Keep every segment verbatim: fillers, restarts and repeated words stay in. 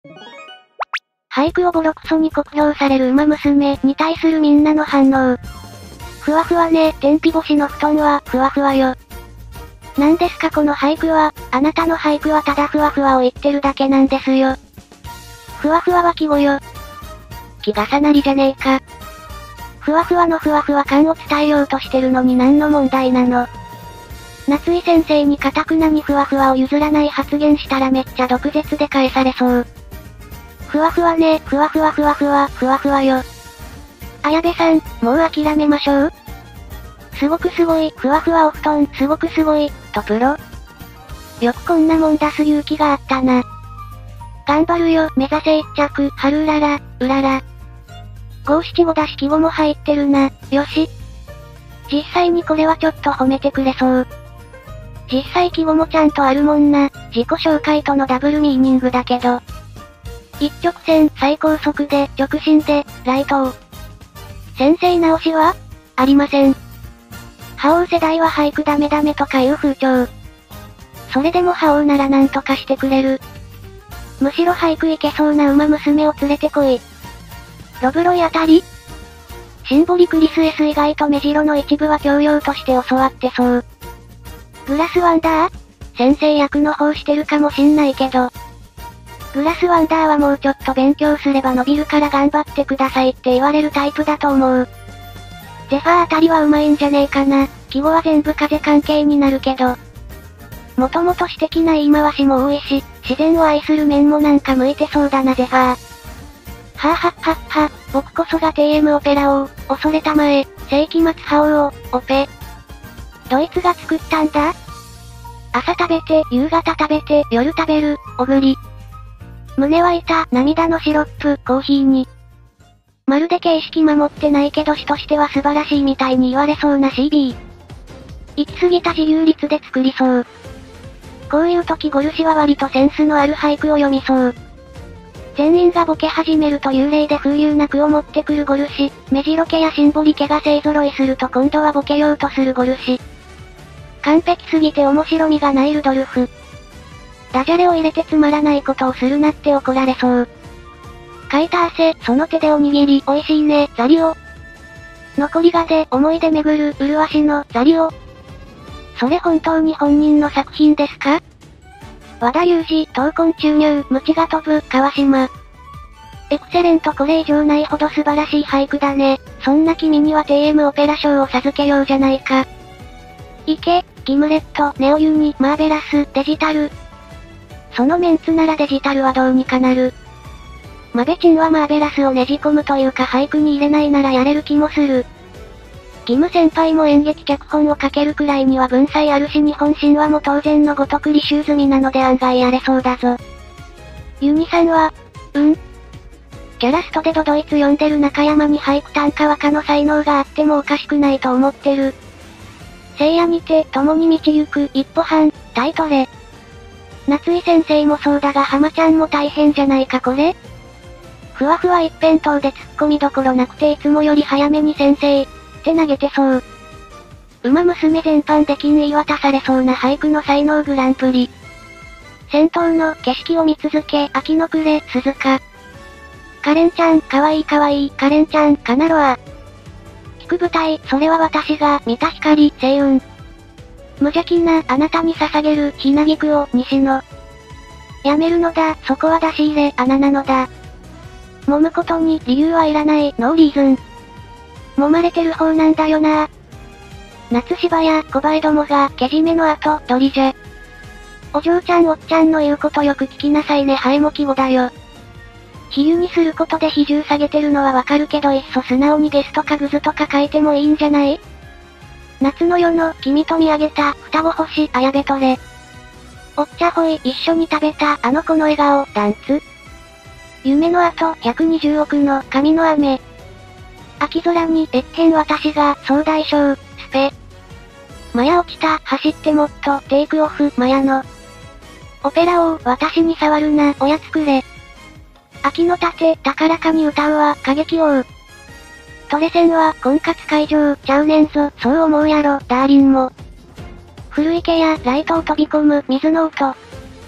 俳句をボロクソに酷評される馬娘に対するみんなの反応。ふわふわね、天日干しの布団は、ふわふわよ。なんですかこの俳句は、あなたの俳句はただふわふわを言ってるだけなんですよ。ふわふわは季語よ。気重なりじゃねえか。ふわふわのふわふわ感を伝えようとしてるのに何の問題なの。夏井先生に堅くなにふわふわを譲らない発言したらめっちゃ毒舌で返されそう。ふわふわね、ふわふわふわふわ、ふわふわよ。綾部さん、もう諦めましょう。すごくすごい、ふわふわお布団、すごくすごい、とプロ。よくこんなもん出す勇気があったな。頑張るよ、目指せ一着、春うらら、うらら。五七五だし季語も入ってるな、よし。実際にこれはちょっと褒めてくれそう。実際季語もちゃんとあるもんな、自己紹介とのダブルミーニングだけど。一直線、最高速で、直進で、ライトを。先生直しはありません。覇王世代は俳句ダメダメとかいう風潮。それでも覇王ならなんとかしてくれる。むしろ俳句いけそうな馬娘を連れてこい。ロブロイあたりシンボリクリス S 以外と目白の一部は教養として教わってそう。グラスワンダー先生役の方してるかもしんないけど。グラスワンダーはもうちょっと勉強すれば伸びるから頑張ってくださいって言われるタイプだと思う。ゼファーあたりは上手いんじゃねえかな。季語は全部風関係になるけど。もともと詩的な言い回しも多いし、自然を愛する面もなんか向いてそうだなゼファー。はぁはっはっは、僕こそが ティーエム オペラ王、恐れたまえ、世紀末覇王を、オペ。ドイツが作ったんだ？朝食べて、夕方食べて、夜食べる、おぐり。胸湧いた、涙のシロップ、コーヒーに。まるで形式守ってないけど詩としては素晴らしいみたいに言われそうな シービー。行き過ぎた自由律で作りそう。こういう時ゴルシは割とセンスのある俳句を読みそう。全員がボケ始めると幽霊で風流な句を持ってくるゴルシ、目白家やシンボリ家が勢揃いすると今度はボケようとするゴルシ。完璧すぎて面白みがないルドルフ。ダジャレを入れてつまらないことをするなって怒られそう。かいた汗、その手でおにぎり、美味しいね、ザリオ。残りがで、思い出巡る、麗しの、ザリオ。それ本当に本人の作品ですか？和田裕二、闘魂注入、ムチが飛ぶ、川島。エクセレントこれ以上ないほど素晴らしい俳句だね。そんな君には ティーエム オペラ賞を授けようじゃないか。いけ、ギムレット、ネオユニ、マーベラス、デジタル。そのメンツならデジタルはどうにかなる。マベチンはマーベラスをねじ込むというか俳句に入れないならやれる気もする。ギム先輩も演劇脚本を書けるくらいには文才あるし日本神話も当然のごとく履修済みなので案外やれそうだぞ。ユニさんは、うんキャラストでドドイツ読んでる中山に俳句短歌和歌の才能があってもおかしくないと思ってる。聖夜にて、共に道行く、一歩半、タイトレ。夏井先生もそうだが浜ちゃんも大変じゃないかこれ。ふわふわ一辺倒で突っ込みどころなくていつもより早めに先生、って投げてそう。馬娘全般で金言い渡されそうな俳句の才能グランプリ。戦闘の景色を見続け、秋の暮れ、鈴鹿。カレンちゃん、かわいいかわいい、カレンちゃん、カナロア。聞く舞台、それは私が、見た光、星雲。無邪気な、あなたに捧げる、ひなぎくを、西野。やめるのだ、そこは出し入れ、穴なのだ。揉むことに、理由はいらない、ノーリーズン。揉まれてる方なんだよな。夏芝や、小林どもが、けじめの後、鳥じゃ。お嬢ちゃんおっちゃんの言うことよく聞きなさいね、ハエも季語だよ。比喩にすることで比重下げてるのはわかるけどいっそ素直にゲスとかグズとか書いてもいいんじゃない？夏の夜の、君と見上げた、双子星、あやべとれ。おっちゃほい、一緒に食べた、あの子の笑顔、ダンツ。夢の後、ひゃくにじゅうおくの、神の雨。秋空に、越見私が、総大将、スペ。マヤ落ちた、走ってもっと、テイクオフ、マヤの。オペラ王、私に触るな、おやつくれ。秋の盾、高らかに歌うは、歌劇王。トレセンは、婚活会場、ちゃうねんぞ、そう思うやろ、ダーリンも。古池や、ライトを飛び込む、水の音。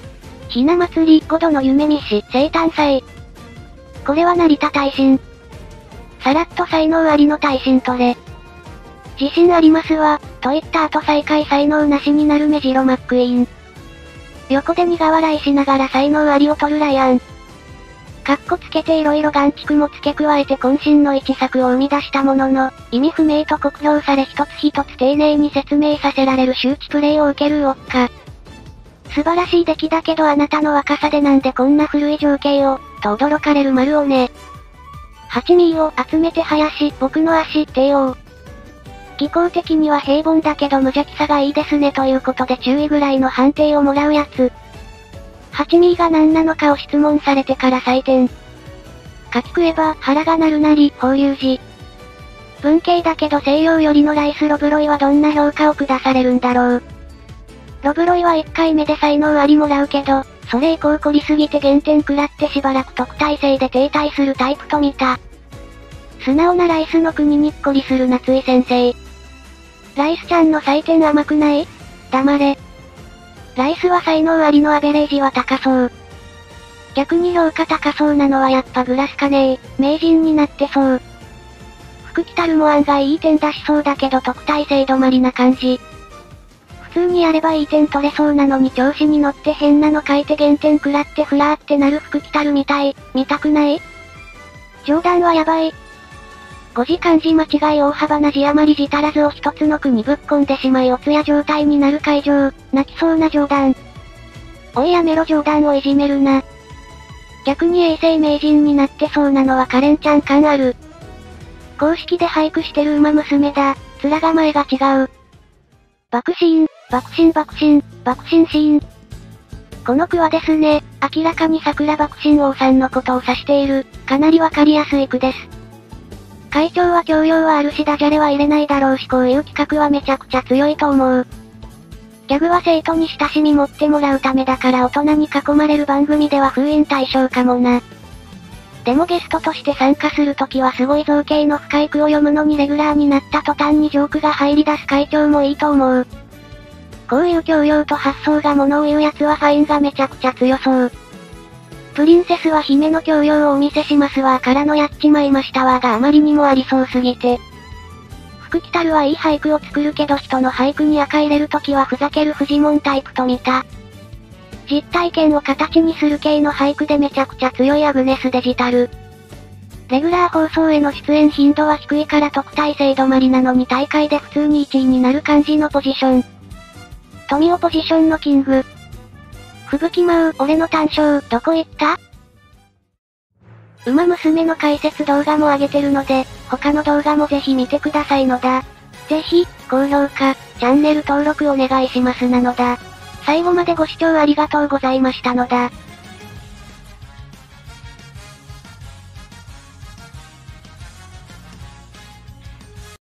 ひな祭り、ごどの夢見し、生誕祭。これは成田大臣。さらっと才能ありの大臣取れ。自信ありますわ、と言った後最下位才能なしになるメジロマックイーン。横で苦笑いしながら才能ありを取るライアン。かっこつけて色々眼蓄も付け加えて渾身の一作を生み出したものの、意味不明と酷評され一つ一つ丁寧に説明させられる周知プレイを受けるウォッカ。素晴らしい出来だけどあなたの若さでなんでこんな古い情景を、と驚かれる丸をね。はちミーを集めて林、僕の足、帝王。技巧的には平凡だけど無邪気さがいいですねということで注意ぐらいの判定をもらうやつ。はちミーが何なのかを質問されてから採点。書き食えば腹が鳴るなり、法隆寺。文系だけど西洋よりのライスロブロイはどんな評価を下されるんだろう。ロブロイはいっかいめで才能ありもらうけど、それ以降凝りすぎて減点食らってしばらく特待生で停滞するタイプと見た。素直なライスの国にっこりする夏井先生。ライスちゃんの採点甘くない？黙れ。ライスは才能ありのアベレージは高そう。逆に評価高そうなのはやっぱグラスかねー、名人になってそう。福来たるも案外いい点出しそうだけど特待生止まりな感じ。普通にやればいい点取れそうなのに調子に乗って変なの書いて減点食らってフラーってなる福来たるみたい、見たくない？冗談はやばい。ごじ漢字間違い大幅な字余り字足らずを一つの句にぶっ込んでしまいおつや状態になる会場、泣きそうな冗談。おいやめろ冗談をいじめるな。逆に永世名人になってそうなのはカレンちゃん感ある。公式で俳句してる馬娘だ、面構えが違う。爆心、爆心爆心、爆心シーン。この句はですね、明らかに桜爆心王さんのことを指している、かなりわかりやすい句です。会長は教養はあるしダジャレは入れないだろうしこういう企画はめちゃくちゃ強いと思う。ギャグは生徒に親しみ持ってもらうためだから大人に囲まれる番組では封印対象かもな。でもゲストとして参加するときはすごい造形の深い句を読むのにレギュラーになった途端にジョークが入り出す会長もいいと思う。こういう教養と発想が物を言うやつはファインがめちゃくちゃ強そう。プリンセスは姫の教養をお見せしますわーからのやっちまいましたわーがあまりにもありそうすぎて。福来たるはいい俳句を作るけど人の俳句に赤入れるときはふざけるフジモンタイプと見た。実体験を形にする系の俳句でめちゃくちゃ強いアグネスデジタル。レギュラー放送への出演頻度は低いから特待生止まりなのに大会で普通にいちいになる感じのポジション。富尾ポジションのキング。吹雪舞う、俺の短笑、どこ行った？馬娘の解説動画も上げてるので、他の動画もぜひ見てくださいのだ。ぜひ、高評価、チャンネル登録お願いしますなのだ。最後までご視聴ありがとうございましたのだ。